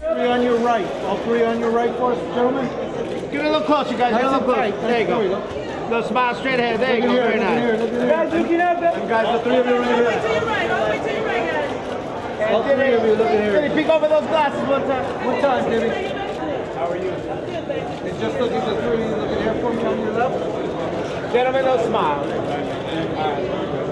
Three on your right. All three on your right for us, gentlemen. Give me a little closer, guys. Get a little closer. There you go. Little smile straight ahead. There you go. Very nice. Guys, looking up. Guys, the three of you right here. All the way to your right. All the way to your right, guys. All three of you looking here. Diddy, peek over those glasses one time. One time, Diddy. How are you? Good, baby. And just look at the three of you looking here for me on your left. Gentlemen, no smile. All right.